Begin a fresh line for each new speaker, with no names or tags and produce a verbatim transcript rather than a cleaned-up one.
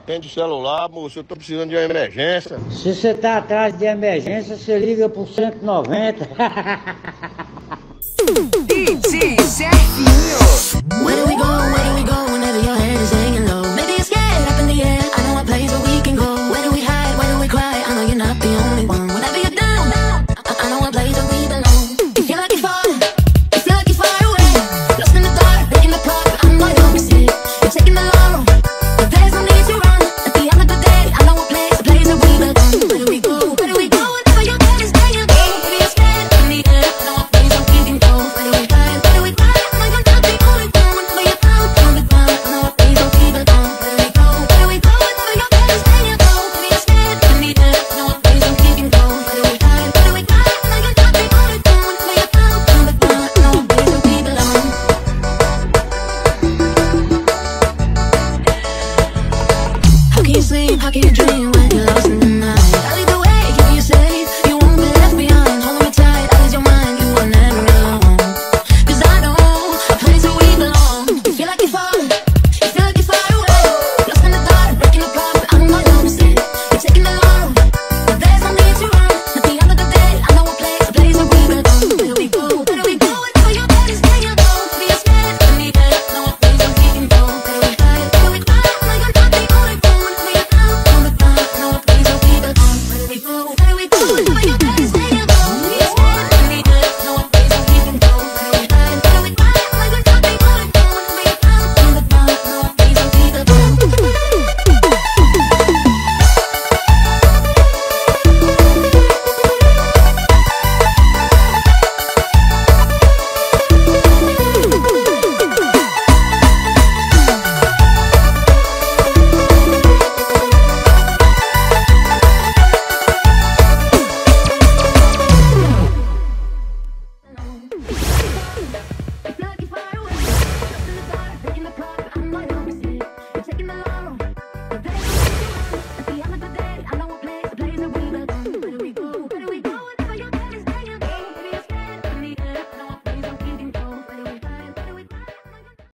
Atende o celular, moço, eu tô precisando de uma emergência.
Se você tá atrás de emergência, você liga pro cento e noventa.
D J JEFINHO.
Where do we go, where do we go whenever your head is hanging low? Maybe you're scared up in the air, I know a place where we can go. Where do we hide, where do we cry, I know you're not the only one. Whenever you're down, I, I know a place where we belong. If you're looking for, if you're looking far away, lost in the dark, breaking the park, I know you're missing. You're taking the long road, but there's no need to run. At the end of the day, I know a place, a place where we belong. Where do we go, where do we go whenever your head is hanging low? Maybe you're scared up in the air, I know a place where we can go. Where do we hide, where do we cry, I know you're not the only one. Whenever you're down on the ground, I know a place where we belong. Where do we go, where do we go whenever your head is hanging low? Maybe you're scared up in the air, I know a place where we can go. Where do we hide, where do we cry, I know you're not the only one. Whenever you're down on the ground, I know a place where we belong. How can you sleep, how can you dream when you're lost in the night?